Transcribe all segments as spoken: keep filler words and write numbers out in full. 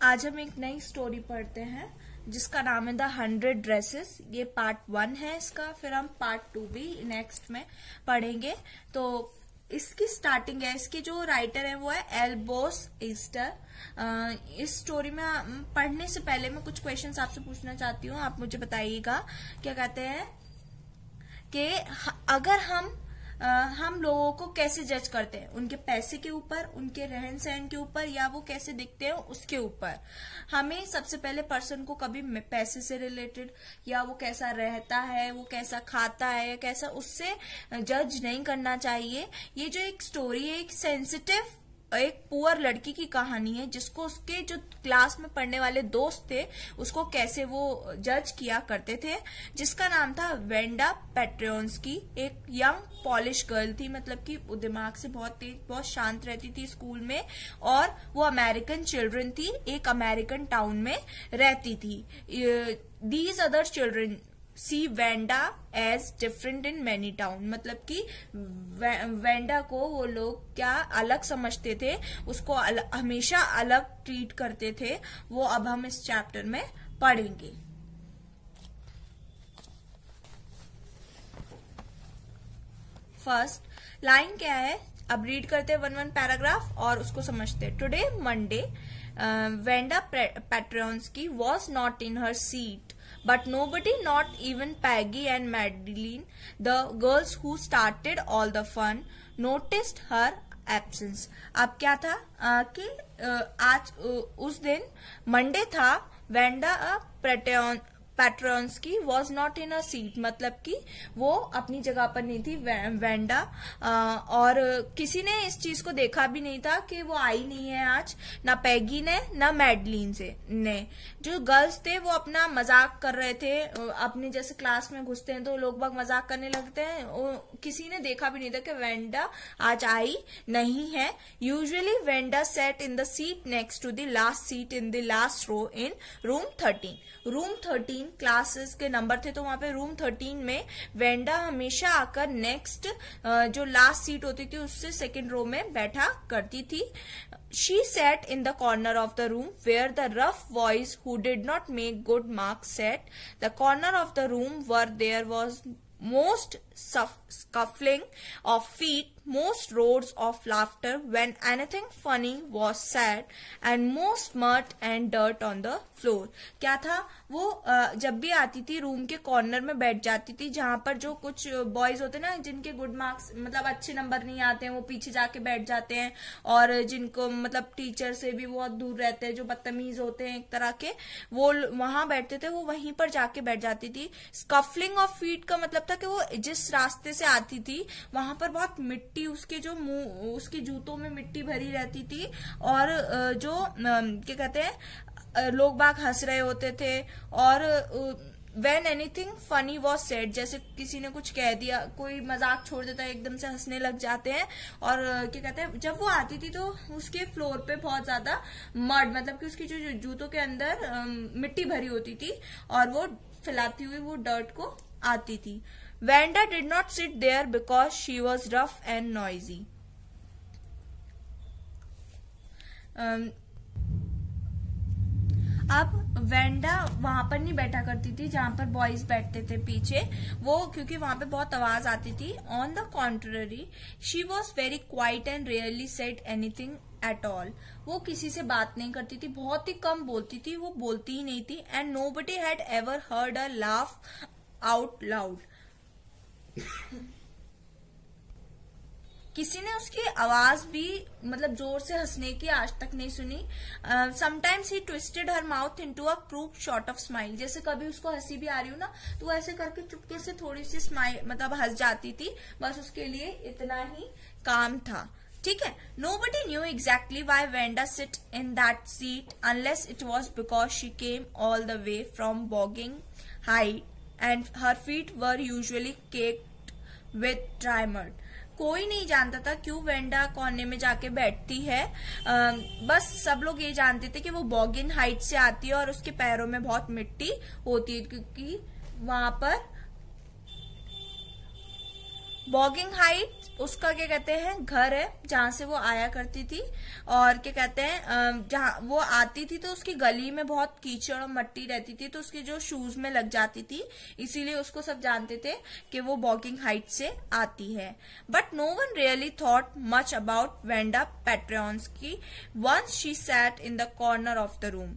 आज हम एक नई स्टोरी पढ़ते हैं जिसका नाम है द हंड्रेड ड्रेसेस। ये पार्ट वन है इसका, फिर हम पार्ट टू भी नेक्स्ट में पढ़ेंगे। तो इसकी स्टार्टिंग है, इसके जो राइटर है वो है एल्बोस ईस्टर। इस स्टोरी में पढ़ने से पहले मैं कुछ क्वेश्चंस आपसे पूछना चाहती हूँ, आप मुझे बताइएगा। क्या कहते हैं कि अगर हम आ, हम लोगों को कैसे जज करते हैं, उनके पैसे के ऊपर, उनके रहन सहन के ऊपर, या वो कैसे दिखते हैं उसके ऊपर। हमें सबसे पहले पर्सन को कभी पैसे से रिलेटेड, या वो कैसा रहता है, वो कैसा खाता है, कैसा, उससे जज नहीं करना चाहिए। ये जो एक स्टोरी है, एक सेंसिटिव, एक पुअर लड़की की कहानी है जिसको उसके जो क्लास में पढ़ने वाले दोस्त थे उसको कैसे वो जज किया करते थे, जिसका नाम था वेंडा पेट्रोन्स्की। एक यंग पॉलिश गर्ल थी, मतलब कि दिमाग से बहुत तेज, बहुत शांत रहती थी स्कूल में, और वो अमेरिकन चिल्ड्रन थी, एक अमेरिकन टाउन में रहती थी। These other children see Wanda as different in many town, मतलब कि वेंडा को वो लोग क्या अलग समझते थे, उसको अल, हमेशा अलग ट्रीट करते थे। वो अब हम इस चैप्टर में पढ़ेंगे। फर्स्ट लाइन क्या है, अब रीड करते हैं वन वन पैराग्राफ और उसको समझते हैं। Today Monday Wanda Petronski was not in her seat, but nobody, not even Peggy and Madeline, the girls who started all the fun, noticed her absence. अब क्या था आ, कि आ, आज आ, उस दिन मंडे था, Wanda Petronski was not in a seat, मतलब कि वो अपनी जगह पर नहीं थी वे, वेंडा आ, और किसी ने इस चीज को देखा भी नहीं था कि वो आई नहीं है आज, ना पैगी ने ना मैडलिन से ने। जो गर्ल्स थे वो अपना मजाक कर रहे थे, अपने जैसे क्लास में घुसते हैं तो लोग बाग मजाक करने लगते हैं, किसी ने देखा भी नहीं था कि वेंडा आज आई नहीं है। Usually Wanda sat in the seat next to the last seat in the last row in room thirteen. Room thirteen classes के नंबर थे, तो वहां पे रूम थर्टीन में वेंडा हमेशा आकर नेक्स्ट जो लास्ट सीट होती थी उससे सेकंड रो में बैठा करती थी। She sat in the corner of the room where the rough boys who did not make good marks sat. The corner of the room where there was most scuffling of feet, most roars of laughter when anything funny was said, and most mud and dirt on the floor. क्या था, वो जब भी आती थी room के corner में बैठ जाती थी, जहां पर जो कुछ बॉयज होते ना जिनके गुड मार्क्स, मतलब अच्छे नंबर नहीं आते हैं, वो पीछे जाके बैठ जाते हैं, और जिनको मतलब टीचर से भी बहुत दूर रहते हैं, जो बदतमीज होते हैं एक तरह के, वो वहां बैठते थे, वो वहीं पर जाके बैठ जाती थी। स्कफलिंग ऑफ फीट का मतलब था कि वो जिस रास्ते से आती थी वहां पर बहुत मिट्टी, उसके जो मुंह, उसके जूतों में मिट्टी भरी रहती थी, और जो क्या कहते हैं लोग बाग हंस रहे होते थे, और When anything funny was said, जैसे किसी ने कुछ कह दिया, कोई मजाक छोड़ देता है, एकदम से हंसने लग जाते हैं। और क्या कहते हैं, जब वो आती थी तो उसके फ्लोर पे बहुत ज्यादा मड, मतलब कि उसकी जो जूतों के अंदर मिट्टी भरी होती थी, और वो फैलाती हुई वो डर्ट को आती थी। Wanda did not sit there because she was rough and noisy. अब वेंडा वहां पर नहीं बैठा करती थी जहां पर बॉयज बैठते थे पीछे, वो क्योंकि वहां पे बहुत आवाज आती थी। On the contrary she was very quiet and rarely said anything at all. वो किसी से बात नहीं करती थी, बहुत ही कम बोलती थी, वो बोलती ही नहीं थी। And nobody had ever heard a laugh out loud. किसी ने उसकी आवाज भी, मतलब जोर से हंसने की, आज तक नहीं सुनी। Sometimes he twisted her mouth into a crook sort of smile. जैसे कभी उसको हंसी भी आ रही हो ना, तो वो ऐसे करके चुपके से थोड़ी सी स्माइल, मतलब हंस जाती थी, बस उसके लिए इतना ही काम था। ठीक है। Nobody knew exactly why Vanda sit in that seat unless it was because she came all the way from bogging height and her feet were usually caked with dry mud. कोई नहीं जानता था क्यों वेंडा कोने में जाके बैठती है, आ, बस सब लोग ये जानते थे कि वो बॉगिन हाइट से आती है और उसके पैरों में बहुत मिट्टी होती है, क्योंकि वहां पर बॉगिंग हाइट उसका क्या कहते हैं घर है जहां से वो आया करती थी, और क्या कहते हैं जहां वो आती थी तो उसकी गली में बहुत कीचड़ और मट्टी रहती थी, तो उसके जो शूज में लग जाती थी, इसीलिए उसको सब जानते थे कि वो बॉगिंग हाइट से आती है। But no one really thought much about Wanda Petronski once she sat in the corner of the room.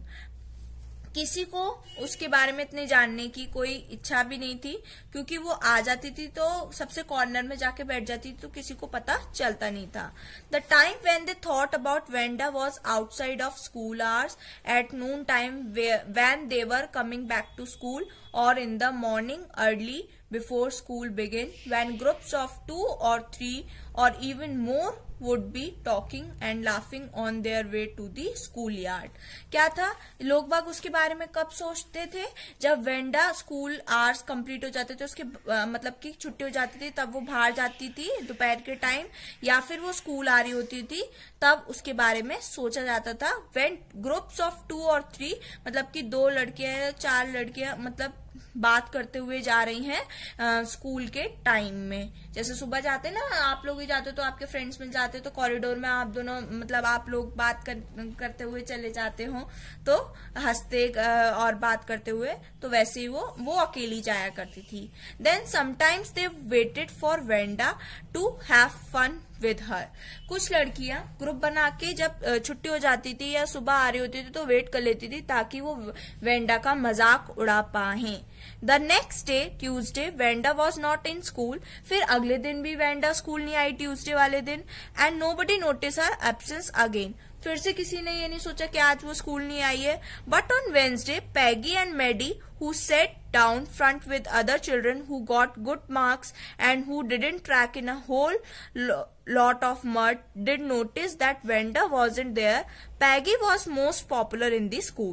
किसी को उसके बारे में इतने जानने की कोई इच्छा भी नहीं थी, क्योंकि वो आ जाती थी तो सबसे कॉर्नर में जाके बैठ जाती थी, तो किसी को पता चलता नहीं था। The time when they thought about Wanda was outside of school hours at noon time when they were coming back to school or in the morning early before school begin, when groups of two or three or even more would be talking and laughing on their way to the schoolyard। क्या था, लोग बाग उसके बारे में कब सोचते थे, जब वेंडा स्कूल आवर्स कंप्लीट हो जाते थे, उसके आ, मतलब की छुट्टी हो जाती थी, तब वो बाहर जाती थी दोपहर के टाइम, या फिर वो स्कूल आ रही होती थी, तब उसके बारे में सोचा जाता था। When groups of two or three मतलब कि दो लड़कियां चार लड़कियां मतलब बात करते हुए जा रही हैं स्कूल के टाइम में। जैसे सुबह जाते ना आप लोग ही जाते हो तो आपके फ्रेंड्स मिल जाते हो, तो कॉरिडोर में आप दोनों मतलब आप लोग बात कर, करते हुए चले जाते हो, तो हंसते और बात करते हुए, तो वैसे ही वो वो अकेली जाया करती थी। Then sometimes they waited for Wanda to have fun with her. कुछ लड़कियां ग्रुप बना के जब छुट्टी हो जाती थी या सुबह आ रही होती थी तो वेट कर लेती थी ताकि वो वेंडा का मजाक उड़ा पाए। The next day Tuesday Wanda was not in school. फिर अगले दिन भी वेंडा स्कूल नहीं आई ट्यूसडे वाले दिन, and nobody notice her absence again. फिर से किसी ने ये नहीं सोचा कि आज वो स्कूल नहीं आई है। But on Wednesday Peggy and Maddie who sat down front with other children who got good marks and who didn't track in a whole lot of mud did notice that Venda wasn't there. Peggy was most popular in the school.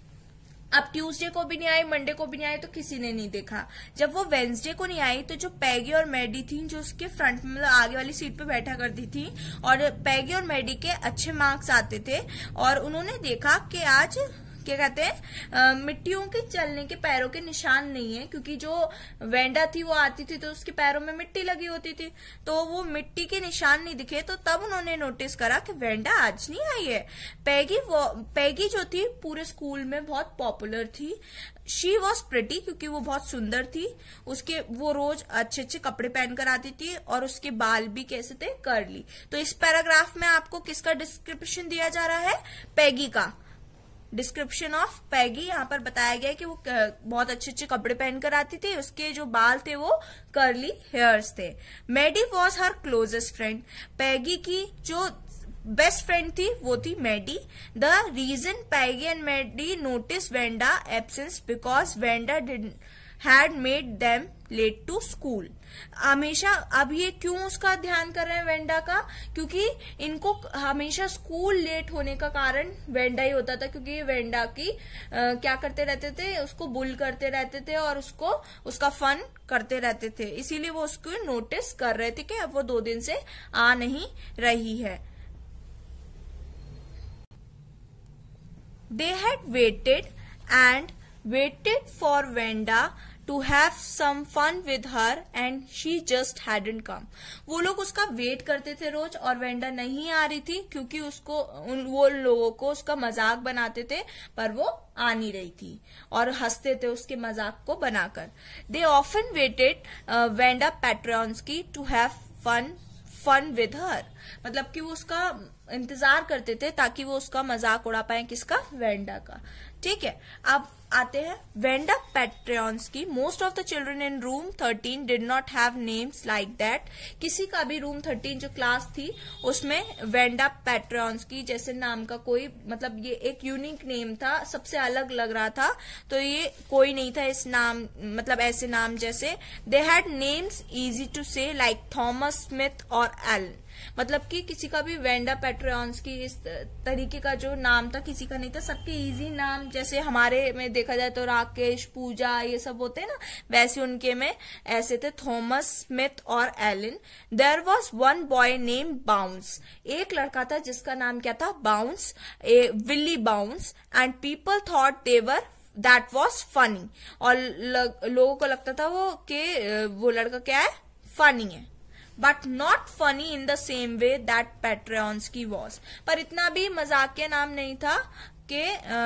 अब Tuesday को भी नहीं आई, Monday को भी नहीं आई, तो किसी ने नहीं देखा। जब वो वेंसडे को नहीं आई तो जो पैगी और मैडी थी जो उसके फ्रंट में मतलब आगे वाली सीट पे बैठा करती थी, और पैगी और मैडी के अच्छे मार्क्स आते थे, और उन्होंने देखा कि आज क्या कहते हैं मिट्टियों के चलने के पैरों के निशान नहीं है, क्योंकि जो वेंडा थी वो आती थी तो उसके पैरों में मिट्टी लगी होती थी, तो वो मिट्टी के निशान नहीं दिखे। तो तब उन्होंने नोटिस करा कि वेंडा आज नहीं आई है। पैगी वो पैगी जो थी पूरे स्कूल में बहुत पॉपुलर थी। शी वॉज प्रिटी, क्योंकि वो बहुत सुंदर थी, उसके वो रोज अच्छे अच्छे कपड़े पहनकर आती थी, और उसके बाल भी कैसे थे, कर्ली। तो इस पैराग्राफ में आपको किसका डिस्क्रिप्शन दिया जा रहा है, पैगी का। डिस्क्रिप्शन ऑफ पैगी यहाँ पर बताया गया कि वो बहुत अच्छे अच्छे कपड़े पहनकर आती थी, उसके जो बाल थे वो कर्ली हेयर्स थे। Maddie was her closest friend. Peggy की जो बेस्ट फ्रेंड थी वो थी Maddie. The reason Peggy and Maddie notice Wanda absence because Wanda did had made them late to school. हमेशा अब ये क्यों उसका ध्यान कर रहे हैं वेंडा का, क्योंकि इनको हमेशा स्कूल लेट होने का कारण वेंडा ही होता था, क्योंकि ये वेंडा की आ, क्या करते रहते थे, उसको बुल करते रहते थे और उसको उसका फन करते रहते थे, इसीलिए वो उसको नोटिस कर रहे थे कि अब वो दो दिन से आ नहीं रही है। They had waited and waited for Venda to have some fun with her and she just hadn't come. वो लोग उसका वेट करते थे रोज, और वेंडा नहीं आ रही थी क्योंकि उसको उन वो लोगों को उसका मजाक बनाते थे, पर वो आ नहीं रही थी और हंसते थे उसके मजाक को बनाकर। They often waited uh, Venda Petronsky to have fun fun with her, मतलब कि वो उसका इंतजार करते थे ताकि वो उसका मजाक उड़ा पाए, किसका, वेंडा का। ठीक है, अब आते हैं Wanda Petronski. Most of the children in room thirteen did not have names like that. किसी का भी रूम थर्टीन जो क्लास थी उसमें वेंडा पेट्रोन्स्की जैसे नाम का कोई, मतलब ये एक यूनिक नेम था, सबसे अलग लग रहा था, तो ये कोई नहीं था इस नाम, मतलब ऐसे नाम जैसे। They had names easy to say like Thomas Smith और एलन, मतलब कि किसी का भी वेंडा पेट्रोन्स्की इस तरीके का जो नाम था किसी का नहीं था, सबके इजी नाम, जैसे हमारे में देखा जाए तो राकेश, पूजा, ये सब होते हैं ना, वैसे उनके में ऐसे थे, थॉमस स्मिथ और Allen. There was one boy name Bounce. एक लड़का था जिसका नाम क्या था, Bounce, a Willie Bounce, and people thought they were that was funny, और लोगों को लगता था वो कि वो लड़का क्या है, फनी है। But not funny in the same way that Petronski was. पर इतना भी मजाकिया नाम नहीं था कि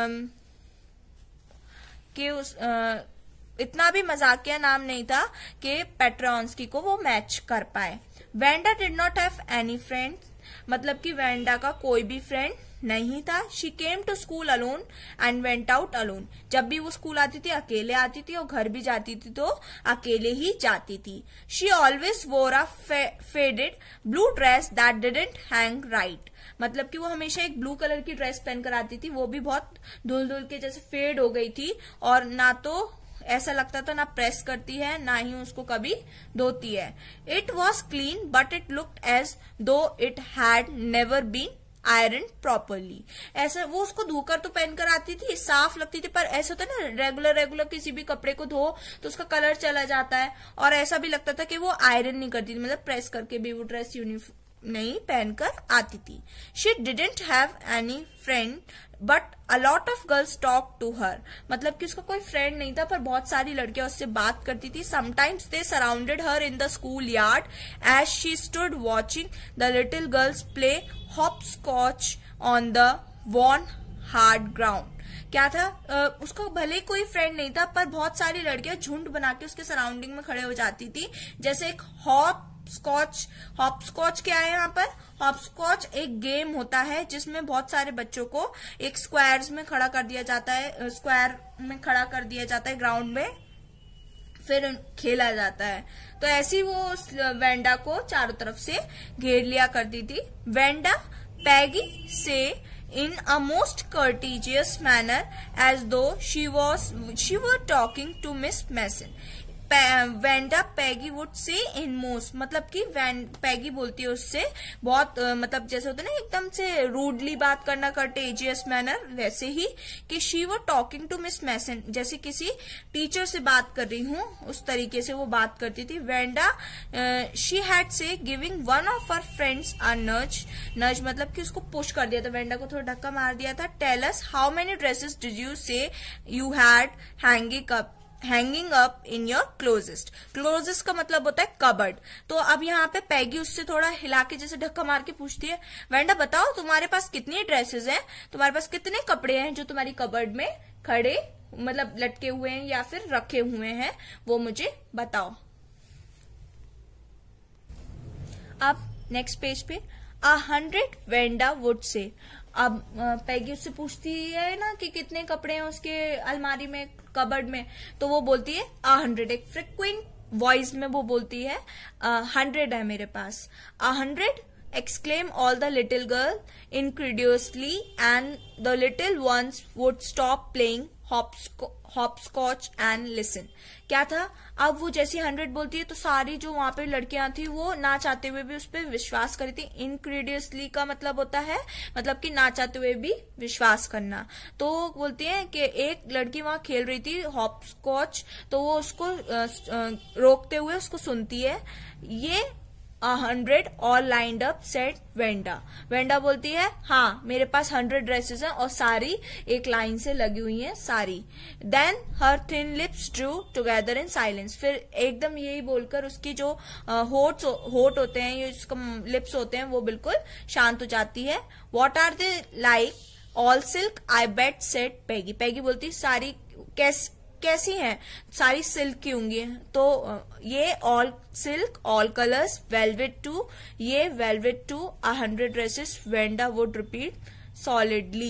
कि उस आ, इतना भी मजाकिया नाम नहीं था कि पेट्रॉन्स्की को वो मैच कर पाए। Wanda did not have any friend, मतलब कि वेंडा का कोई भी फ्रेंड नहीं था। She came to school alone and went out alone. जब भी वो स्कूल आती थी अकेले आती थी और घर भी जाती थी तो अकेले ही जाती थी। She always wore a faded blue dress that didn't hang right, मतलब कि वो हमेशा एक ब्लू कलर की ड्रेस पहनकर आती थी, वो भी बहुत धुल धुल के जैसे फेड हो गई थी और ना तो ऐसा लगता था ना प्रेस करती है ना ही उसको कभी धोती है। It was clean but it looked as though it had never been iron properly. ऐसा वो उसको धोकर तो पहनकर आती थी, साफ लगती थी, पर ऐसा होता है ना रेगुलर रेगुलर किसी भी कपड़े को धो तो उसका कलर चला जाता है और ऐसा भी लगता था कि वो आयरन नहीं करती थी, मतलब प्रेस करके भी वो ड्रेस यूनिफॉर्म नहीं पहनकर आती थी। She didn't have any friend but a lot of girls talk to her, मतलब कि उसका कोई फ्रेंड नहीं था पर बहुत सारी लड़कियां उससे बात करती थी। Sometimes they surrounded her in the school yard as she stood watching the little girls play hopscotch on the worn hard ground. क्या था, आ, उसका भले कोई फ्रेंड नहीं था पर बहुत सारी लड़कियां झुंड बना के उसके सराउंडिंग में खड़े हो जाती थी। जैसे एक हॉप स्कॉच, हॉप स्कॉच क्या है यहाँ पर, हॉप स्कॉच एक गेम होता है जिसमें बहुत सारे बच्चों को एक स्क्वायर्स में खड़ा कर दिया जाता है, स्क्वायर में खड़ा कर दिया जाता है ग्राउंड में, फिर खेला जाता है। तो ऐसी वो वेंडा को चारों तरफ से घेर लिया करती थी। वेंडा पैगी से in a most courteous manner as though she was she were talking to Miss Mason. Wanda Peggy would say in most, मतलब कि पैगी बोलती है उससे बहुत uh, मतलब जैसे होता है ना एकदम से रूडली बात करना, कर्टेजियस मैनर, वैसे ही कि शी वो टॉकिंग टू मिस मैसन, जैसे किसी टीचर से बात कर रही हूँ उस तरीके से वो बात करती थी। Wanda she had say giving one of her friends a nudge, nudge मतलब कि उसको पुश कर दिया था, वेंडा को थोड़ा धक्का मार दिया था। Tell us how many dresses did you say you had hanging up hanging up in your closest. Closest का मतलब होता है कबर्ड। तो अब यहाँ पे पैगी उससे थोड़ा हिला के जैसे धक्का मार के पूछती है, वेंडा बताओ तुम्हारे पास कितनी ड्रेसेस हैं, तुम्हारे पास कितने कपड़े हैं जो तुम्हारी कबर्ड में खड़े मतलब लटके हुए हैं या फिर रखे हुए हैं, वो मुझे बताओ। अब नेक्स्ट पेज पे a hundred Wanda would say. अब पैगी उससे पूछती है ना कि कितने कपड़े हैं उसके अलमारी में, कबर्ड में, तो वो बोलती है अ हंड्रेड, एक फ्रिक्वेंट वॉइस में वो बोलती है हंड्रेड है मेरे पास। A hundred exclaim all the little girl incredulously and the little ones would stop playing hopscotch and listen। क्या था, अब वो जैसी हंड्रेड बोलती है तो सारी जो वहां पे लड़कियां थी वो ना चाहते हुए भी उस पर विश्वास करी थी। इनक्रीडियसली का मतलब होता है मतलब कि ना चाहते हुए भी विश्वास करना। तो बोलती है कि एक लड़की वहां खेल रही थी हॉपस्कॉच, तो वो उसको रोकते हुए उसको सुनती है। ये A hundred all lined up said Wanda. Wanda बोलती है हाँ मेरे पास हंड्रेड ड्रेसेस हैं और सारी एक लाइन से लगी हुई हैं सारी। Then her thin lips drew together in silence. फिर एकदम यही बोलकर उसकी जो होठ होठ होते हैं, ये उसका लिप्स होते हैं, वो बिल्कुल शांत हो जाती है। What are they like all silk I bet said Peggy. Peggy बोलती सारी कैस कैसी हैं, सारी सिल्क की होंगी। तो ये all silk, all colours, velvet too, ये velvet too, a hundred dresses, Wanda would repeat solidly.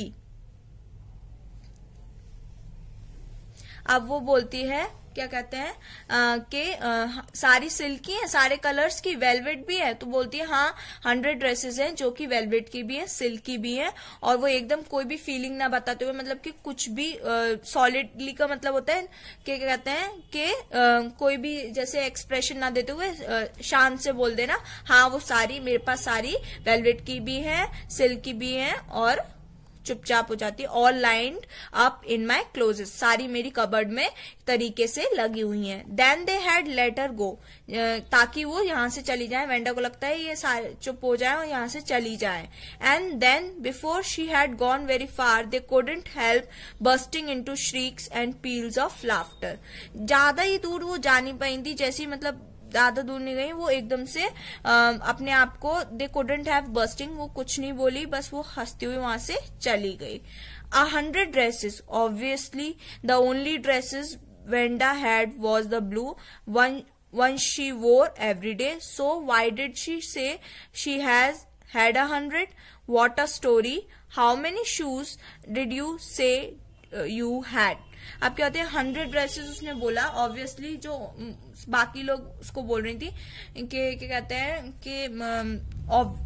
अब वो बोलती है क्या कहते हैं कि सारी सिल्की है, सारे कलर्स की, वेलवेट भी है। तो बोलती है हाँ हंड्रेड ड्रेसेस हैं जो कि वेलवेट की भी है, सिल्क की भी है। और वो एकदम कोई भी फीलिंग ना बताते हुए, मतलब कि कुछ भी सॉलिडली का मतलब होता है कि क्या कहते हैं कि कोई भी जैसे एक्सप्रेशन ना देते हुए शांत से बोल देना हाँ वो सारी मेरे पास सारी वेलवेट की भी है, सिल्क की भी है और चुपचाप हो जाती है। All lined up in my closets, सारी मेरी कबर्ड में तरीके से लगी हुई हैं। Then they had let her go, ताकि वो यहाँ से चली जाए। वेंडा को लगता है ये सारे चुप हो जाए और यहाँ से चली जाए। And then before she had gone very far they couldn't help bursting into shrieks and peals of laughter. ज्यादा ही दूर वो जा नहीं पाई थी, जैसी मतलब ज्यादा दूर नहीं गई, वो एकदम से आ, अपने आप को दे कुडंट हैव बर्स्टिंग, वो कुछ नहीं बोली, बस वो हंसती हुई वहां से चली गई. A hundred dresses. Obviously, the only dresses Venda had was the blue one, one she wore every day. So why did she say she has had a hundred? What a story. How many shoes did you say uh, you had? अब क्या होते हैं, hundred dresses उसने बोला. Obviously जो बाकी लोग उसको बोल रही थी कि क्या कहते हैं कि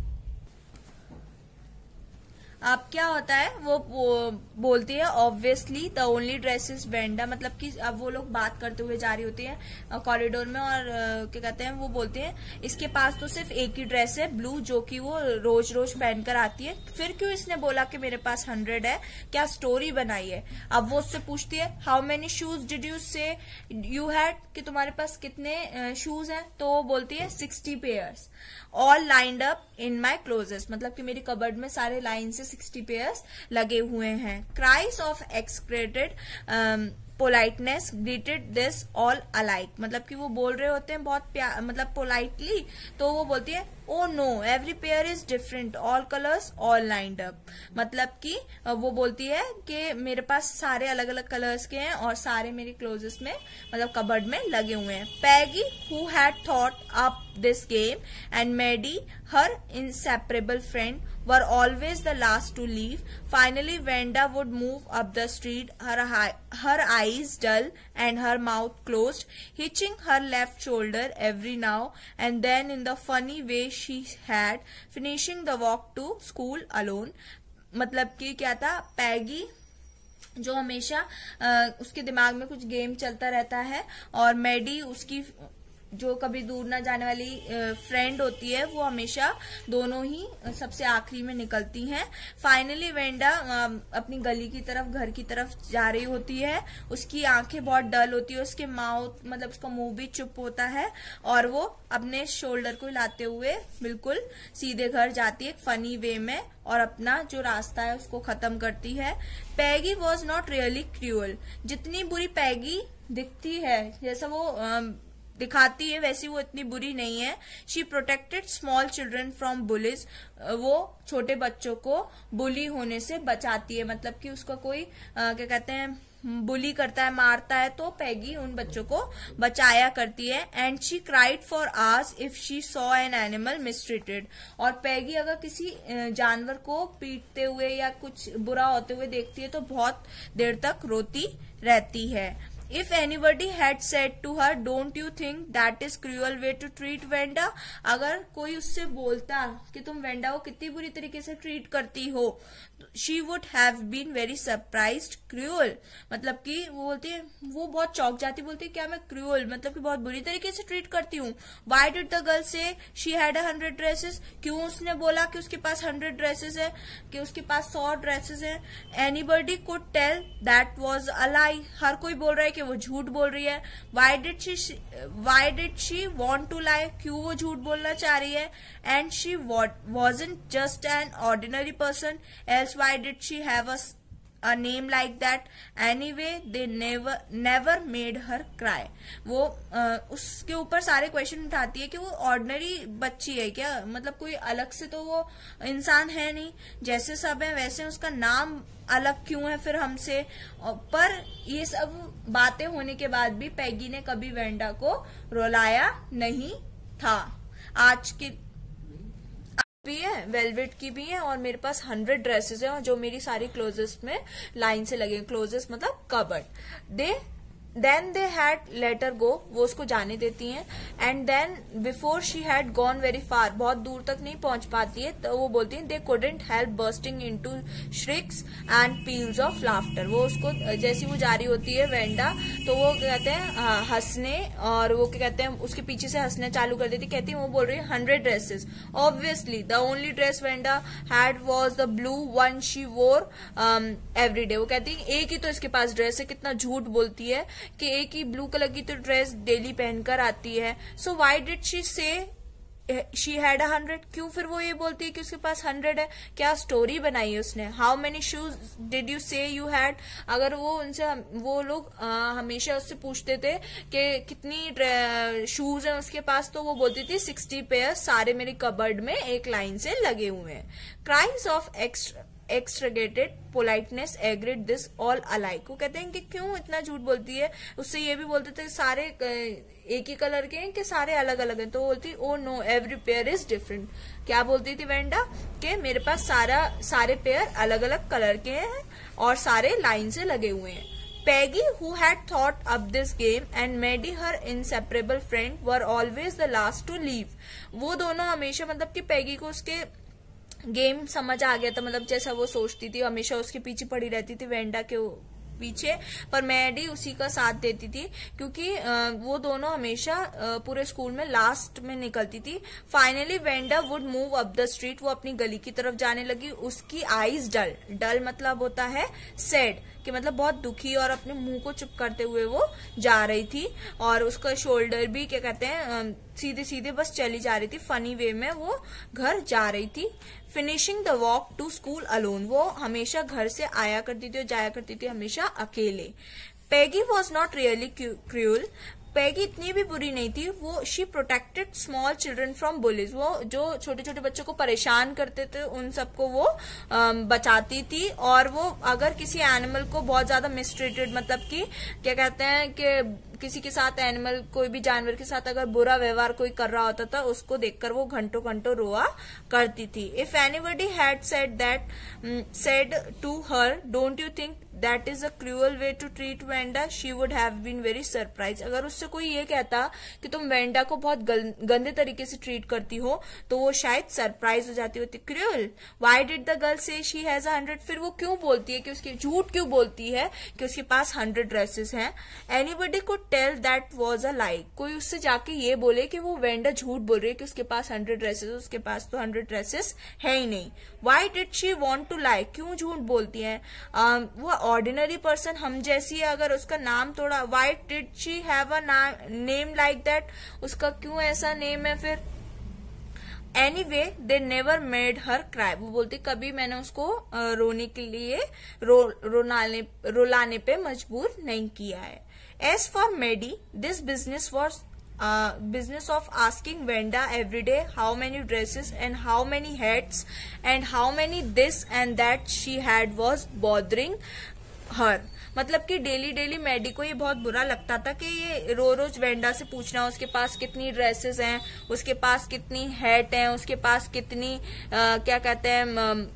अब क्या होता है, वो, वो बोलती है obviously the only dress is Wanda, मतलब कि अब वो लोग बात करते हुए जा रही होती है कॉरिडोर में, और क्या कहते हैं वो बोलते हैं इसके पास तो सिर्फ एक ही ड्रेस है ब्लू, जो कि वो रोज रोज पहनकर आती है. फिर क्यों इसने बोला कि मेरे पास हंड्रेड है, क्या स्टोरी बनाई है. अब वो उससे पूछती है how many shoes did you say you had, कि तुम्हारे पास कितने शूज हैं, तो वो बोलती है sixty pairs, all lined up in my closets, मतलब कि मेरी कबर्ड में सारे लाइन से सिक्सटी पेयर्स लगे हुए हैं. Cries of exaggerated politeness greeted this all alike, मतलब कि वो बोल रहे होते हैं बहुत प्यार, मतलब पोलाइटली, तो वो बोलती है oh no every pair is different all colours all lined up, मतलब कि वो बोलती है कि मेरे पास सारे अलग अलग कलर्स के हैं और सारे मेरी क्लोजेस में, मतलब कबर्ड में लगे हुए हैं. Peggy who had thought up this game and Maddie, her inseparable friend, were always the last to leave. Finally, Venda would move up the street, her, her eyes dull and her mouth closed, hitching her left shoulder every now and then in the funny way she had, finishing the walk to school alone. मतलब कि क्या था, पैगी जो हमेशा आ, उसके दिमाग में कुछ गेम चलता रहता है, और मैडी उसकी जो कभी दूर ना जाने वाली फ्रेंड होती है, वो हमेशा दोनों ही सबसे आखिरी में निकलती हैं. फाइनली वेंडा अपनी गली की तरफ, घर की तरफ जा रही होती है. उसकी आंखें बहुत डल होती है, उसके माउथ, मतलब उसका मुंह भी चुप होता है, और वो अपने शोल्डर को हिलाते हुए बिल्कुल सीधे घर जाती है, एक फनी वे में, और अपना जो रास्ता है उसको खत्म करती है. Peggy was not really cruel, जितनी बुरी पैगी दिखती है, जैसा वो दिखाती है वैसी वो इतनी बुरी नहीं है. She protected small children from bullies, वो छोटे बच्चों को बुली होने से बचाती है, मतलब कि उसका कोई आ, क्या कहते हैं बुली करता है, मारता है, तो पैगी उन बच्चों को बचाया करती है. And she cried for hours if she saw an animal mistreated, और पैगी अगर किसी जानवर को पीटते हुए या कुछ बुरा होते हुए देखती है तो बहुत देर तक रोती रहती है. If anybody had said to her, "Don't you think that is cruel way to treat Venda?" अगर कोई उससे बोलता कि तुम वेंडा को कितनी बुरी तरीके से ट्रीट करती हो, she would have been very surprised. Cruel मतलब कि वो बोलती है, वो बहुत चौंक जाती, बोलती है क्या मैं क्रूअल, मतलब कि बहुत बुरी तरीके से ट्रीट करती हूँ. Why did the girl say she had a hundred dresses? क्यों उसने बोला कि उसके पास हंड्रेड ड्रेसेस है, कि उसके पास सौ ड्रेसेस है. Anybody could tell that was a lie. हर कोई बोल रहा है कि वो झूठ बोल रही है. Why did she Why did she want to lie? क्यों वो झूठ बोलना चाह रही है. And she wasn't just an ordinary person, else why did she have a a name like that? Anyway, they never never made her cry. वो आ, उसके ऊपर सारे क्वेश्चन उठाती है कि वो ऑर्डिनरी बच्ची है क्या, मतलब कोई अलग से तो वो इंसान है नहीं, जैसे सब है वैसे, उसका नाम अलग क्यों है फिर हमसे. पर ये सब बातें होने के बाद भी पैगी ने कभी वेंडा को रुलाया नहीं था. आज की भी है, वेलवेट की भी है, और मेरे पास हंड्रेड ड्रेसेस है, और जो मेरी सारी क्लोजेस में लाइन से लगे, क्लोजेस मतलब cupboard. They then they had let her go, वो उसको जाने देती हैं. And then before she had gone very far, बहुत दूर तक नहीं पहुंच पाती है, तो वो बोलती हैं they couldn't help bursting into shrieks and peals of laughter. वो उसको जैसी वो जा रही होती है वेंडा, तो वो कहते हैं हंसने, और वो क्या कहते हैं उसके पीछे से हंसने चालू कर देती. कहती है, वो बोल रही है hundred dresses. Obviously the only dress Wanda had was the blue one she wore every day. वो कहती है एक ही तो इसके पास ड्रेस है, कितना झूठ बोलती है कि एक ही ब्लू कलर की तो ड्रेस डेली पहनकर आती है. So why did she say she had a hundred, क्यों फिर वो ये बोलती है कि उसके पास हंड्रेड है? क्या स्टोरी बनाई है उसने? How many shoes did you say you had? अगर वो उनसे वो लोग हमेशा उससे पूछते थे कि कितनी शूज है उसके पास, तो वो बोलती थी सिक्सटी पेयर, सारे मेरे कबर्ड में एक लाइन से लगे हुए हैं। Cries of extra exaggerated politeness agreed this all alike. वो कहते हैं कि क्यों इतना झूठ बोलती है? उससे ये भी बोलते थे सारे एक ही कलर के हैं कि सारे अलग अलग हैं, तो बोलती oh no every pair is different. क्या बोलती थी वेंडा? कि मेरे पास सारा सारे पेयर अलग अलग कलर के हैं और सारे लाइन से लगे हुए हैं। Peggy, who had thought up this game and Maddie, her inseparable friend, were always the last to leave. वो दोनों हमेशा, मतलब कि पैगी को उसके गेम समझ आ गया था, मतलब जैसा वो सोचती थी, हमेशा उसके पीछे पड़ी रहती थी वेंडा के पीछे, पर मैडी उसी का साथ देती थी क्योंकि वो दोनों हमेशा पूरे स्कूल में लास्ट में निकलती थी। Finally Wanda would move up the street, वो अपनी गली की तरफ जाने लगी। उसकी आईज डल, डल मतलब होता है सैड, कि मतलब बहुत दुखी और अपने मुंह को चुप करते हुए वो जा रही थी, और उसका शोल्डर भी क्या कहते हैं सीधे सीधे बस चली जा रही थी, फनी वे में वो घर जा रही थी। Finishing the walk to school alone, वो हमेशा घर से आया करती थी और जाया करती थी हमेशा अकेले। Peggy was not really cruel, Peggy इतनी भी बुरी नहीं थी, वो she protected small children from bullies, वो जो छोटे छोटे बच्चों को परेशान करते थे उन सबको वो बचाती थी। और वो अगर किसी एनिमल को बहुत ज्यादा मिसट्रीटेड, मतलब कि क्या कहते हैं कि किसी के साथ एनिमल, कोई भी जानवर के साथ अगर बुरा व्यवहार कोई कर रहा होता था, उसको देखकर वो घंटों घंटों रोआ करती थी। If anybody had said that said to her don't you think that is a cruel way to treat Wanda, she would have been very surprise. अगर उससे कोई ये कहता कि तुम वेंडा को बहुत गंदे तरीके से ट्रीट करती हो, तो वो शायद सरप्राइज हो जाती होती। Cruel, why did the girl say she has a hundred, फिर वो क्यों बोलती है कि उसकी, झूठ क्यों बोलती है कि उसके पास हंड्रेड ड्रेसेस हैं। Anybody could tell that was a lie, कोई उससे जाके ये बोले कि वो वेंडा झूठ बोल रही है कि उसके पास हंड्रेड ड्रेसेस, उसके पास तो हंड्रेड ड्रेसेस है ही नहीं। Why did she want to lie, क्यों झूठ बोलती है? uh, वो ऑर्डिनरी पर्सन हम जैसी है, अगर उसका नाम थोड़ा, why did she have a name like that, उसका क्यों ऐसा नेम है फिर? Anyway they never made her cry, वो बोलती कभी मैंने उसको रोने के लिए रो, रोनाने रुलाने पे मजबूर नहीं किया है। As for Maddie, this business was Uh, business of asking Venda every day how many dresses and how many hats and how many this and that she had was bothering her. मतलब कि daily daily Maddie को ये बहुत बुरा लगता था कि ये रो रोज वेंडा से पूछना उसके पास कितनी ड्रेसेस हैं, उसके पास कितनी हैट हैं, उसके पास कितनी आ, क्या कहते हैं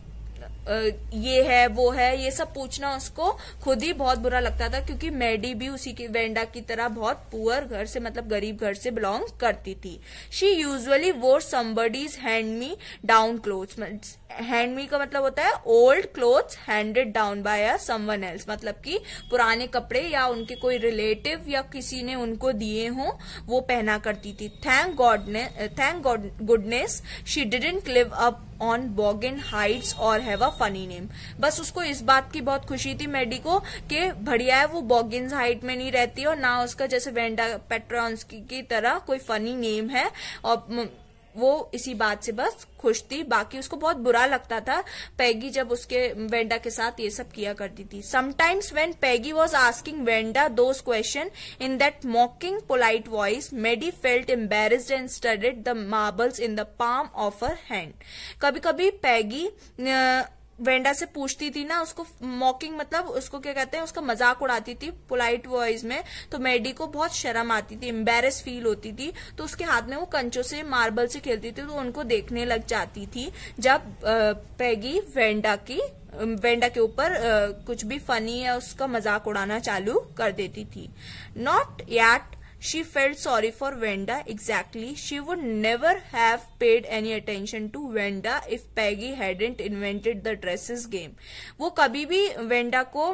ये है वो है, ये सब पूछना उसको खुद ही बहुत बुरा लगता था, क्योंकि मैडी भी उसी की वेंडा की तरह बहुत पुअर घर से, मतलब गरीब घर से बिलोंग करती थी। She usually wore somebody's hand me down clothes, hand me का मतलब होता है old clothes handed down by a someone else, मतलब कि पुराने कपड़े या उनके कोई रिलेटिव या किसी ने उनको दिए हों वो पहना करती थी। थैंक गॉड ने thank God goodness she didn't live up on Boggins Heights or have a funny name. बस उसको इस बात की बहुत खुशी थी मैडी को कि बढ़िया है वो बॉगिन्स हाइट में नहीं रहती और ना उसका जैसे वेंडा पेट्रॉन्स्की की तरह कोई फनी नेम है, और वो इसी बात से बस खुश थी। बाकी उसको बहुत बुरा लगता था पैगी जब उसके वेंडा के साथ ये सब किया करती थी। Sometimes when Peggy was asking Wanda those question in that mocking polite voice, Maddie felt embarrassed and studied the marbles in the palm of her hand. कभी कभी पैगी वेंडा से पूछती थी ना, उसको मॉकिंग मतलब उसको क्या कहते हैं, उसका मजाक उड़ाती थी पोलाइट वॉइस में, तो मैडी को बहुत शर्म आती थी, एम्बेरेस फील होती थी, तो उसके हाथ में वो कंचों से मार्बल से खेलती थी, तो उनको देखने लग जाती थी जब पैगी वेंडा की वेंडा के ऊपर कुछ भी फनी है उसका मजाक उड़ाना चालू कर देती थी। Not yet she felt sorry for Venda exactly. She would never have paid any attention to Venda if Peggy hadn't invented the dresses game. वो कभी भी वेंडा को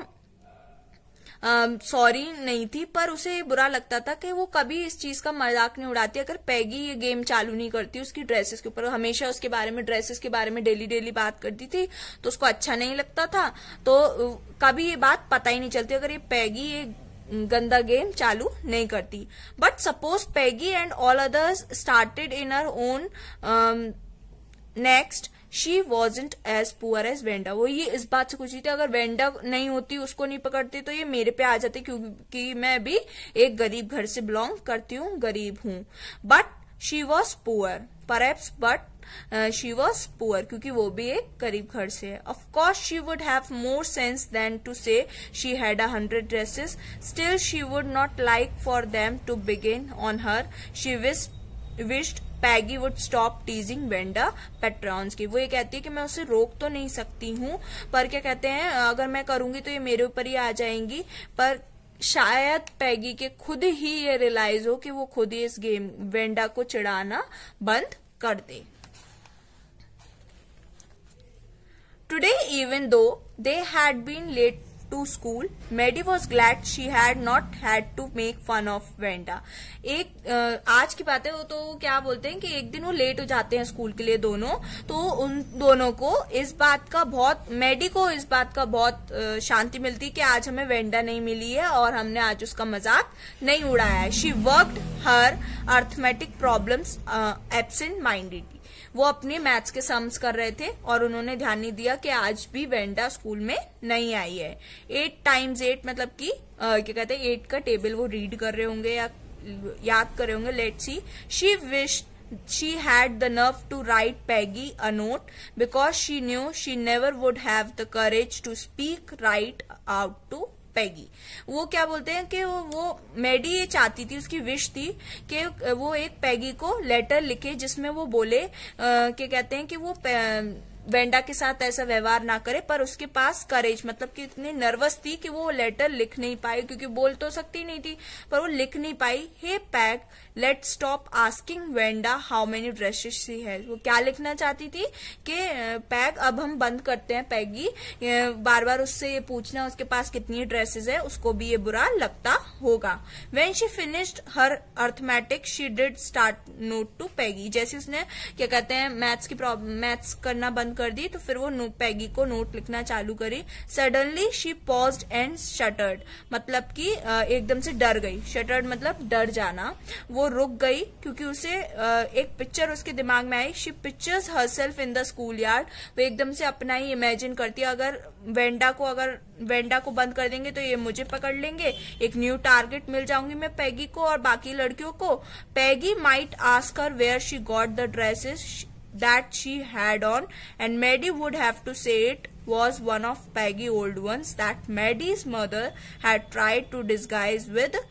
सॉरी uh, नहीं थी, पर उसे बुरा लगता था कि वो कभी इस चीज का मजाक नहीं उड़ाती अगर पैगी ये गेम चालू नहीं करती उसकी ड्रेसेस के ऊपर। हमेशा उसके बारे में, ड्रेसेस के बारे में डेली डेली बात करती थी, तो उसको अच्छा नहीं लगता था, तो कभी ये बात पता ही नहीं चलती। अगर ये पैगी ये गंदा गेम चालू नहीं करती। But suppose Peggy and all others started in her own next, she wasn't as poor as Wanda. वो ये इस बात से खुश थी, अगर वेंडा नहीं होती, उसको नहीं पकड़ती, तो ये मेरे पे आ जाती, क्योंकि मैं भी एक गरीब घर से बिलोंग करती हूँ, गरीब हूँ। But she was poor, perhaps but she was poor, क्योंकि वो भी एक गरीब घर से है। Of course she would have more sense than to say she had a hundred dresses, still she would not like for them to begin on her. She wished Peggy would stop teasing Wanda Petronski. वो ये कहती है कि मैं उसे रोक तो नहीं सकती हूँ, पर क्या कहते हैं, अगर मैं करूंगी तो ये मेरे ऊपर ही आ जाएंगी। पर शायद पैगी के खुद ही ये रियलाइज हो कि वो खुद ही इस गेम वेंडा को चिढ़ाना बंद कर दे। Today, even though they had been late to school, Maddie was glad she had not had to make fun of Wenda. एक आज की बात है, वो तो क्या बोलते हैं कि एक दिन वो लेट हो जाते हैं स्कूल के लिए दोनों, तो उन दोनों को इस बात का बहुत, मैडी को इस बात का बहुत शांति मिलती कि आज हमें वेंडा नहीं मिली है और हमने आज उसका मजाक नहीं उड़ाया है। She worked her arithmetic problems absent mindedly. वो अपने मैथ्स के सम्स कर रहे थे और उन्होंने ध्यान नहीं दिया कि आज भी वेंडा स्कूल में नहीं आई है। एट टाइम्स एट मतलब कि क्या कहते हैं, एट का टेबल वो रीड कर रहे होंगे या याद कर रहे होंगे। Let's see. She wish she had the nerve to write Peggy a note because she knew she never would have the courage to speak right out to Peggy. वो क्या बोलते हैं कि वो, वो मैडी ये चाहती थी, उसकी विश थी कि वो एक पैगी को लेटर लिखे जिसमें वो बोले कि कहते हैं कि वो वेंडा के साथ ऐसा व्यवहार ना करे, पर उसके पास करेज मतलब कि इतनी नर्वस थी कि वो लेटर लिख नहीं पाई, क्योंकि बोल तो सकती नहीं थी पर वो लिख नहीं पाई। Hey Peg, let stop asking Wanda how many dresses she has. वो क्या लिखना चाहती थी कि पैग, अब हम बंद करते हैं पैगी बार बार उससे ये पूछना उसके पास कितनी ड्रेसेस है, उसको भी ये बुरा लगता होगा। When she finished her arithmetic she did start note to Peggy. जैसे उसने क्या कहते हैं मैथ्स की प्रॉब्लम मैथ्स करना बंद कर दी, तो फिर वो पैगी को नोट लिखना चालू करी। Suddenly she paused and shuddered, मतलब कि एकदम से डर गई। शटर्ड मतलब डर जाना। वो रुक गई क्योंकि उसे एक पिक्चर उसके दिमाग में आई। She pictures herself in the school yard. वो एकदम से अपना ही इमेजिन करती है, अगर वेंडा को अगर वेंडा को बंद कर देंगे तो ये मुझे पकड़ लेंगे, एक न्यू टारगेट मिल जाऊंगी मैं पैगी को और बाकी लड़कियों को। Peggy might ask her where she got the dresses that she had on, and Maddie would have to say it was one of Peggy's old ones that Maddie's mother had tried to disguise with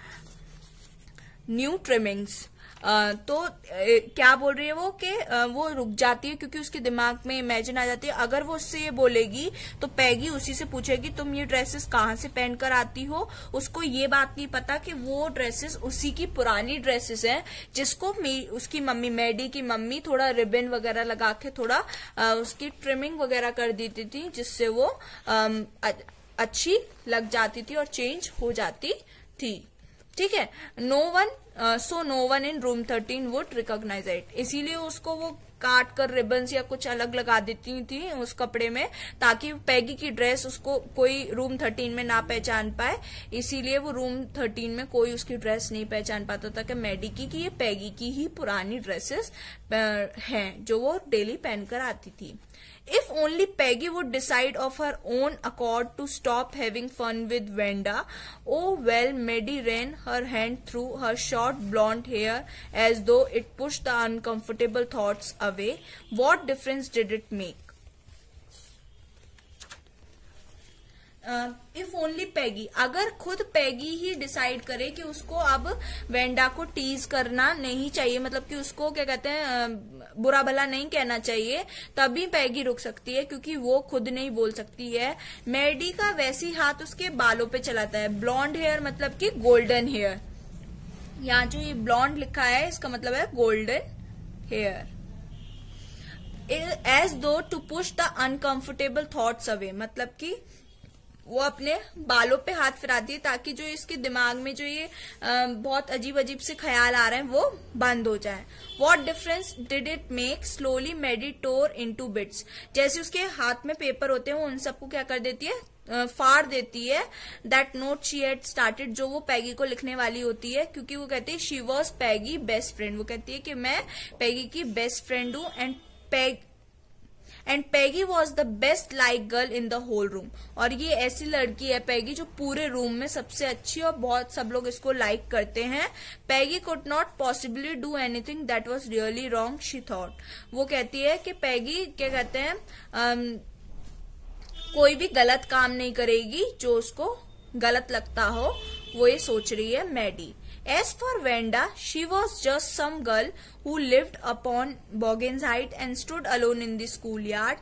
new trimmings. Uh, तो uh, क्या बोल रही है वो कि uh, वो रुक जाती है क्योंकि उसके दिमाग में इमेजिन आ जाती है, अगर वो उससे ये बोलेगी तो पैगी उसी से पूछेगी तुम ये ड्रेसेस कहाँ से पहन कर आती हो। उसको ये बात नहीं पता कि वो ड्रेसेस उसी की पुरानी ड्रेसेस हैं जिसको उसकी मम्मी, मैडी की मम्मी थोड़ा रिबन वगैरह लगा के थोड़ा uh, उसकी ट्रिमिंग वगैरह कर देती थी, जिससे वो um, अच्छी लग जाती थी और चेंज हो जाती थी। ठीक है। No one so no one in room thirteen would recognise it. इसीलिए उसको वो काट कर रिबन्स या कुछ अलग लगा देती थी उस कपड़े में, ताकि पैगी की ड्रेस उसको कोई रूम थर्टीन में ना पहचान पाए। इसीलिए वो रूम थर्टीन में कोई उसकी ड्रेस नहीं पहचान पाता था कि मैडी की कि ये पैगी की ही पुरानी ड्रेसेस हैं जो वो डेली पहनकर आती थी। If only Peggy would decide of her own accord to stop having fun with Wenda. Oh well, Maddie ran her hand through her short blonde hair as though it pushed the uncomfortable thoughts away. What difference did it make? If only Peggy, अगर खुद पैगी ही decide करे कि उसको अब Wanda को tease करना नहीं चाहिए, मतलब कि उसको क्या कहते हैं बुरा भला नहीं कहना चाहिए, तभी पैगी रुक सकती है क्योंकि वो खुद नहीं बोल सकती है। मैडी का वैसी हाथ उसके बालों पे चलाता है। ब्लॉन्ड हेयर मतलब कि गोल्डन हेयर। यहाँ जो ये ब्लॉन्ड लिखा है इसका मतलब है golden hair. As though to push the uncomfortable thoughts away, मतलब कि वो अपने बालों पे हाथ फिराती है ताकि जो इसके दिमाग में जो ये आ, बहुत अजीब अजीब से ख्याल आ रहे हैं वो बंद हो जाए। What difference did it make? Slowly Maddie tore into bits. जैसे उसके हाथ में पेपर होते हैं वो उन सबको क्या कर देती है, फाड़ देती है। That note she had started, जो वो पैगी को लिखने वाली होती है, क्योंकि वो कहती है she was Peggy best friend. वो कहती है कि मैं पैगी की बेस्ट फ्रेंड हूं and Peg and Peggy was the best like girl in the whole room. और ये ऐसी लड़की है पैगी जो पूरे रूम में सबसे अच्छी और बहुत सब लोग इसको लाइक करते हैं। Peggy could not possibly do anything that was really wrong she thought. वो कहती है कि पैगी क्या कहते हैं, um, कोई भी गलत काम नहीं करेगी जो उसको गलत लगता हो, वो ये सोच रही है Maddie. As for Vanda, she was just some girl who lived upon Boggin's Height and stood alone in the schoolyard.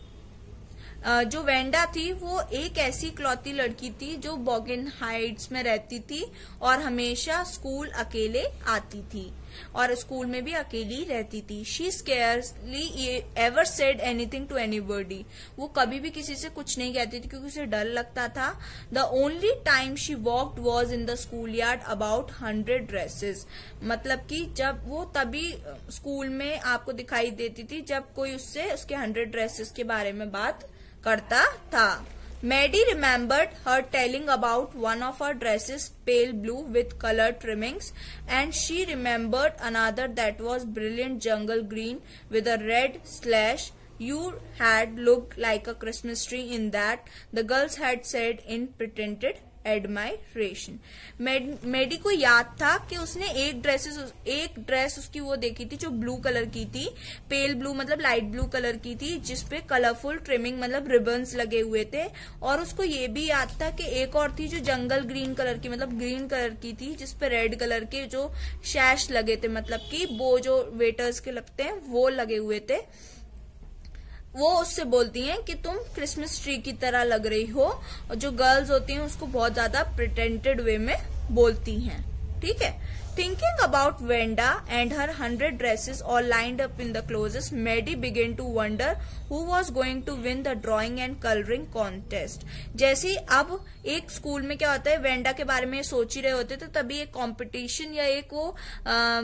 Uh, जो वेंडा थी वो एक ऐसी इकलौती लड़की थी जो बॉगिन हाइट्स में रहती थी और हमेशा स्कूल अकेले आती थी और स्कूल में भी अकेली रहती थी। She scarcely ever said anything to anybody. वो कभी भी किसी से कुछ नहीं कहती थी क्योंकि उसे डर लगता था। The only time she walked was in the school yard about hundred dresses. मतलब कि जब वो तभी स्कूल में आपको दिखाई देती थी जब कोई उससे उसके हंड्रेड ड्रेसेस के बारे में बात करता था। Maddie remembered her telling about one of her dresses pale blue with colored trimmings, and she remembered another that was brilliant jungle green with a red slash. You had looked like a Christmas tree in that, the girls had said in pretended admiration. Maddie को याद था कि उसने एक dresses एक dress उसकी वो देखी थी जो ब्लू कलर की थी, पेल ब्लू मतलब लाइट ब्लू कलर की थी, जिसपे कलरफुल ट्रिमिंग मतलब रिबन्स लगे हुए थे। और उसको ये भी याद था कि एक और थी जो जंगल ग्रीन कलर की मतलब ग्रीन कलर की थी, जिसपे रेड कलर के जो शैश लगे थे, मतलब कि वो जो वेटर्स के लगते हैं वो लगे हुए थे। वो उससे बोलती हैं कि तुम क्रिसमस ट्री की तरह लग रही हो, और जो गर्ल्स होती हैं उसको बहुत ज्यादा प्रिटेंटेड वे में बोलती हैं। ठीक है। Thinking about Wanda and her hundred dresses all lined up in the closets, Maddie began to wonder who was going to win the drawing and colouring contest. जैसे अब एक स्कूल में क्या होता है, वेंडा के बारे में सोच ही रहे होते थे, तभी एक कॉम्पिटिशन या एक वो आ,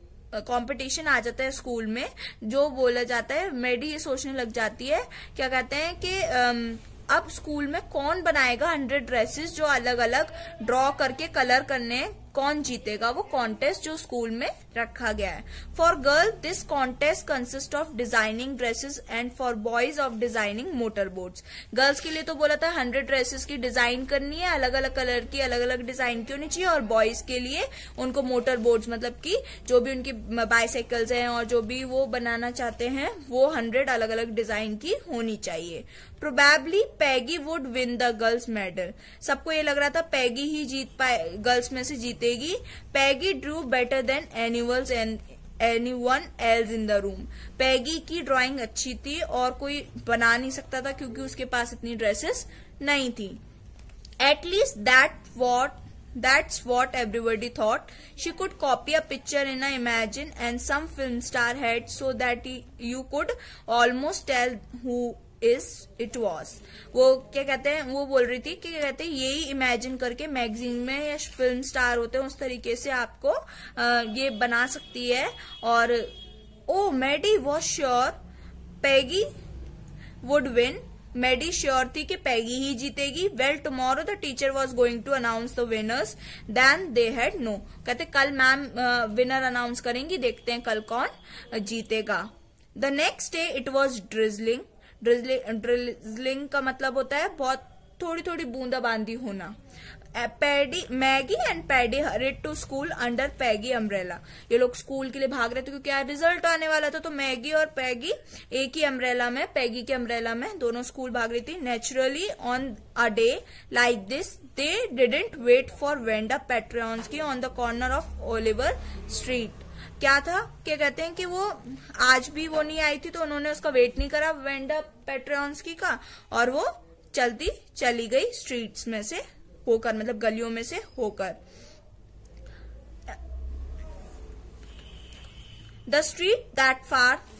कंपटीशन आ जाता है स्कूल में, जो बोला जाता है। मेडी ये सोचने लग जाती है, क्या कहते हैं कि अब स्कूल में कौन बनाएगा हंड्रेड ड्रेसेस जो अलग अलग ड्रॉ करके कलर करने, कौन जीतेगा वो कॉन्टेस्ट जो स्कूल में रखा गया है। For girl this contest consist of designing dresses and for boys of designing motor boats. Girls के लिए तो बोला था हंड्रेड ड्रेसेस की डिजाइन करनी है, अलग अलग कलर की, अलग अलग डिजाइन की होनी चाहिए, और बॉयज के लिए उनको मोटर बोट्स मतलब कि जो भी उनकी बाइसाइकिल्स हैं और जो भी वो बनाना चाहते हैं वो हंड्रेड अलग अलग डिजाइन की होनी चाहिए। Probably Peggy would win the girls medal. सबको ये लग रहा था पैगी ही जीत पाए, गर्ल्स में से जीतेगी। Peggy drew better than animals and anyone else in the room. Peggy की ड्राइंग अच्छी थी और कोई बना नहीं सकता था क्योंकि उसके पास इतनी ड्रेसेस नहीं थी। At least that what That's what everybody thought. She could copy a picture in a imagine and some film star had so that he, you could almost tell who is it was. वो क्या कहते हैं, वो बोल रही थी कि क्या कहते हैं, यही इमेजिन करके मैगजीन में या फिल्म स्टार होते हैं उस तरीके से आपको आ, ये बना सकती है। और oh Maddie was sure Peggy would win. Maddie sure थी कि पैगी ही जीतेगी। Well tomorrow the teacher was going to announce the winners then they had know. कहते कल मैम विनर अनाउंस करेंगी, देखते हैं कल कौन जीतेगा। The next day it was drizzling. Drizzling का मतलब होता है बहुत थोड़ी थोड़ी बूंदाबांदी होना। Paddy Maggie and Paddy hurried to school under Peggy umbrella. ये लोग स्कूल के लिए भाग रहे थे क्योंकि यार रिजल्ट आने वाला था, तो मैगी और पैगी एक ही अम्ब्रेला में, पैगी के अम्ब्रेला में दोनों स्कूल भाग रही थी। Naturally on a day like this they didn't wait for Wanda Petronski on the corner of Oliver Street. क्या था, क्या कहते हैं कि वो आज भी वो नहीं आई थी तो उन्होंने उसका वेट नहीं करा वेंडा पेट्रियंस्की का, और वो चलती चली गई स्ट्रीट्स में से होकर, मतलब गलियों में से होकर। The street that far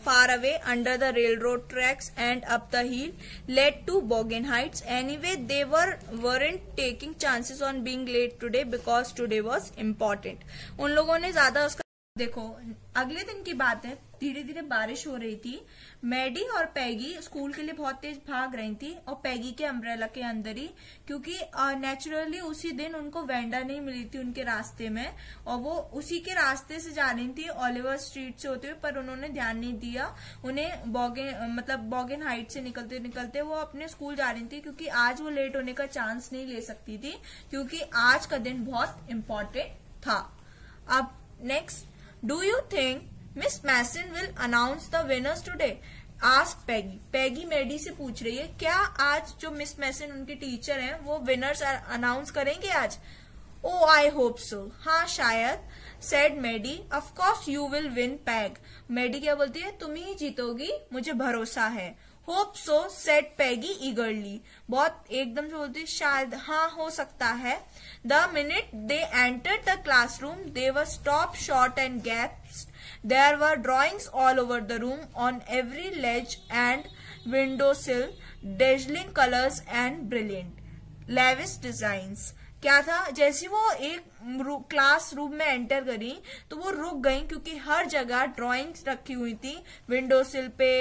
far away under the railroad tracks and up the hill led to Bogan Heights. Anyway, they were weren't taking chances on being late today because today was important. उन लोगों ने ज्यादा उसका देखो, अगले दिन की बात है, धीरे धीरे बारिश हो रही थी। मैडी और पैगी स्कूल के लिए बहुत तेज भाग रही थी और पैगी के अम्ब्रेला के अंदर ही, क्योंकि नेचुरली उसी दिन उनको वेंडा नहीं मिली थी उनके रास्ते में और वो उसी के रास्ते से जा रही थी ओलिवर स्ट्रीट से होते हुए, पर उन्होंने ध्यान नहीं दिया। उन्हें बॉगन मतलब बॉगन हाइट से निकलते निकलते वो अपने स्कूल जा रही थी, क्योंकि आज वो लेट होने का चांस नहीं ले सकती थी, क्योंकि आज का दिन बहुत इम्पोर्टेंट था। अब next, do you think Miss Mason will announce the winners today? Ask Peggy. Peggy Maddie से पूछ रही है, क्या आज जो मिस मैसन उनकी टीचर हैं वो विनर्स अनाउंस करेंगे आज? Oh I hope so. हाँ शायद, said Maddie. Of course you will win Peg. Maddie क्या बोलती है, तुम ही जीतोगी, मुझे भरोसा है। Hope so, said Peggy eagerly. बहुत एकदम से बोलती है, शायद, हाँ हो सकता है। The minute they entered the classroom they were stop short and gasped. There were drawings all over the room, on every ledge and windowsill, dazzling colors and brilliant, lavish designs. क्या था, जैसे वो एक क्लास रूम में enter करी तो वो रुक गई, क्योंकि हर जगह ड्राइंग्स रखी हुई थी, विंडोसिल पे,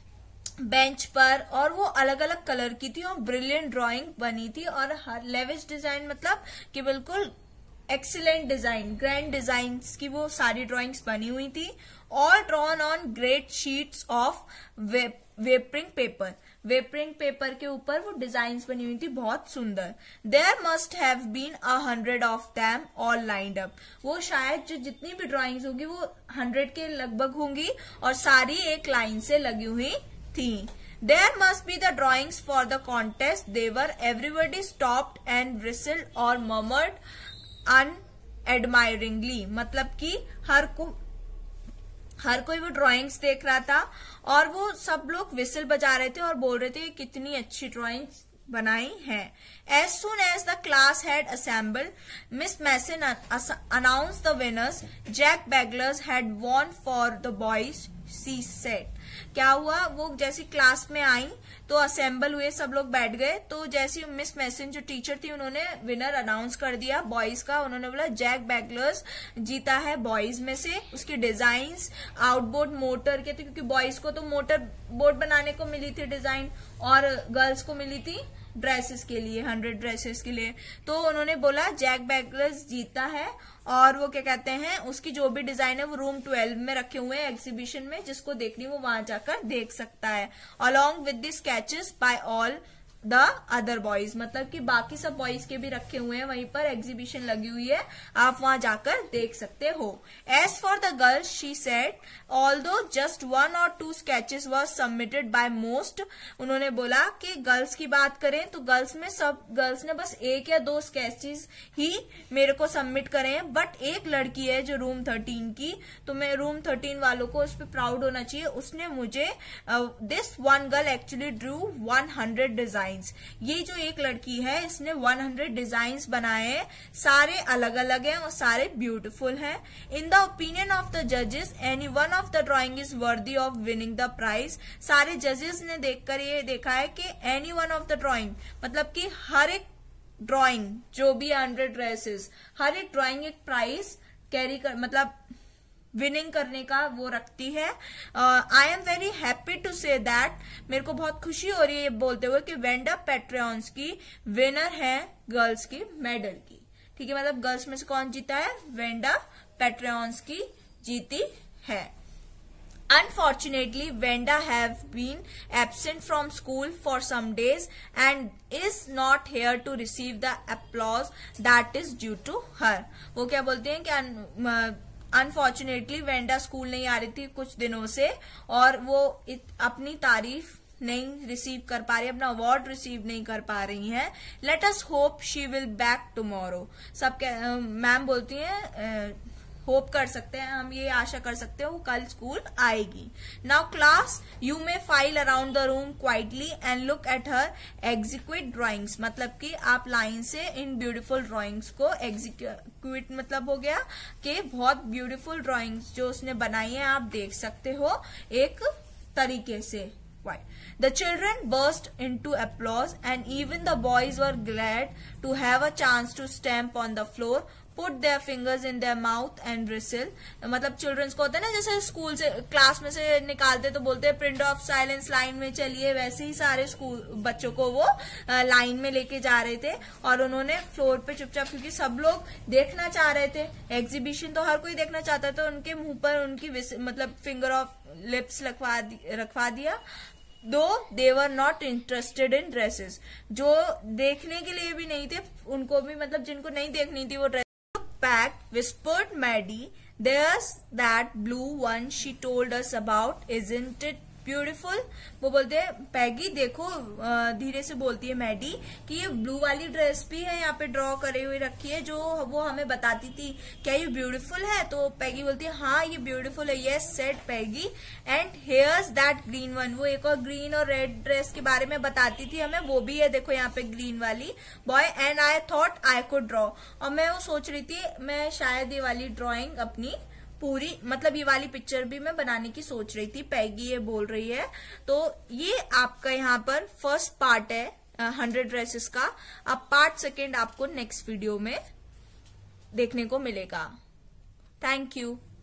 बेंच पर, और वो अलग अलग कलर की थी और ब्रिलियंट ड्राइंग बनी थी। और हर लेविश डिजाइन मतलब कि बिल्कुल एक्सीलेंट डिजाइन, ग्रैंड डिजाइन्स की वो सारी ड्राइंग्स बनी हुई थी। All drawn on great sheets of wrapping paper. Wrapping paper के ऊपर वो डिजाइन्स बनी हुई थी, बहुत सुंदर। There must have been a hundred of them all lined up. वो शायद जो जितनी भी ड्राइंग्स होंगी वो हंड्रेड के लगभग होंगी और सारी एक लाइन से लगी हुई थी। There must be the drawings for the contest. They were everybody stopped and whistled or murmured unadmiringly. मतलब कि हर को हर कोई वो ड्राइंग्स देख रहा था और वो सब लोग विसल बजा रहे थे और बोल रहे थे कितनी अच्छी ड्राइंग्स बनाई है। As soon as the class had assembled, Miss Mason announced the winners. Jack Bagler's had won for the boys, she said. क्या हुआ, वो जैसी क्लास में आई तो असेंबल हुए, सब लोग बैठ गए, तो जैसी मिस मैसन जो टीचर थी उन्होंने विनर अनाउंस कर दिया बॉयज का। उन्होंने बोला जैक बैगलर्स जीता है बॉयज में से। उसकी डिजाइन्स आउटबोर्ड मोटर के थे, क्योंकि बॉयज को तो मोटर बोट बनाने को मिली थी डिजाइन और गर्ल्स को मिली थी ड्रेसेस के लिए, हंड्रेड ड्रेसेस के लिए। तो उन्होंने बोला जैक बैगलर्स जीता है और वो क्या कहते हैं, उसकी जो भी डिजाइन है वो रूम ट्वेल्व में रखे हुए हैं एग्जीबिशन में, जिसको देखनी वो वहां जाकर देख सकता है। Along with the sketches by all the other boys, मतलब कि बाकी सब बॉयज के भी रखे हुए हैं वहीं पर, एग्जीबिशन लगी हुई है, आप वहां जाकर देख सकते हो। As for the girls she said, although just one or two sketches were submitted by most. उन्होंने बोला कि गर्ल्स की बात करें तो गर्ल्स में सब गर्ल्स ने बस एक या दो स्केचेस ही मेरे को सबमिट करे हैं, बट एक लड़की है जो रूम थर्टीन की, तो मैं रूम थर्टीन वालों को उस पर प्राउड होना चाहिए, उसने मुझे this one girl actually drew one hundred design. ये जो एक लड़की है इसने हंड्रेड डिजाइन्स बनाए हैं, सारे अलग अलग हैं और सारे ब्यूटीफुल हैं। In the opinion of the जजेस any one of the drawing is worthy of winning the prize. सारे जजेस ने देखकर ये देखा है कि any one of the drawing मतलब कि हर एक ड्राइंग जो भी हंड्रेड ड्रेसेस, हर एक ड्राइंग एक प्राइज कैरी कर मतलब विनिंग करने का वो रखती है। I am very happy to say that, मेरे को बहुत खुशी हो रही है ये बोलते हुए कि वेंडा पेट्रियंस की विनर है गर्ल्स की मेडल की। ठीक है, मतलब गर्ल्स में से कौन जीता है, वेंडा पेट्रियंस की जीती है। Unfortunately, Venda have been absent from school for some days and is not here to receive the applause that is due to her. वो क्या बोलते हैं कि अनफॉर्चुनेटली वेंडा स्कूल नहीं आ रही थी कुछ दिनों से और वो अपनी तारीफ नहीं रिसीव कर पा रही, अपना अवार्ड रिसीव नहीं कर पा रही हैं। Let us hope she will back tomorrow. सब मैम बोलती हैं होप कर सकते हैं, हम ये आशा कर सकते हैं वो कल स्कूल आएगी। Now class, you may file around the room quietly and look at her execute drawings, मतलब कि आप लाइन से इन ब्यूटीफुल ड्राइंग्स को एग्जीक्यूट मतलब हो गया कि बहुत ब्यूटीफुल ड्राइंग्स जो उसने बनाई है आप देख सकते हो एक तरीके से। Why? The children burst into applause and even the boys were glad to have a chance to stamp on the floor, put their fingers in their mouth and whistle. मतलब चिल्ड्रंस को होता है ना, जैसे स्कूल से class में से निकालते तो बोलते हैं प्रिंट ऑफ साइलेंस, लाइन में चलिए, वैसे ही सारे स्कूल बच्चों को वो लाइन में लेके जा रहे थे और उन्होंने फ्लोर पे चुपचाप, क्योंकि सब लोग देखना चाह रहे थे, एग्जीबिशन तो हर कोई देखना चाहता था, उनके मुंह पर उनकी मतलब फिंगर ऑफ लिप्स रखवा रखवा दिया। दो they were not interested in dresses, जो देखने के लिए भी नहीं थे, उनको भी मतलब जिनको नहीं देखनी थी वो dress. Back, whispered Maddie, there's that blue one she told us about, isn't it beautiful? वो बोलते हैं पैगी देखो, धीरे से बोलती है मैडी कि ये ब्लू वाली ड्रेस भी है यहाँ पे ड्रॉ करे हुए रखी है जो वो हमें बताती थी, क्या ये ब्यूटीफुल है? तो पैगी बोलती है हाँ ये ब्यूटीफुल है, yes said Peggy, and here's that green one, वो एक और ग्रीन और रेड ड्रेस के बारे में बताती थी हमें, वो भी है देखो यहाँ पे ग्रीन वाली boy, and I thought I could draw, और मैं वो सोच रही थी मैं शायद ये वाली ड्रॉइंग अपनी पूरी मतलब ये वाली पिक्चर भी मैं बनाने की सोच रही थी, पैगी ये बोल रही है। तो ये आपका यहाँ पर फर्स्ट पार्ट है हंड्रेड ड्रेसेस का। अब पार्ट सेकेंड आपको नेक्स्ट वीडियो में देखने को मिलेगा। Thank you.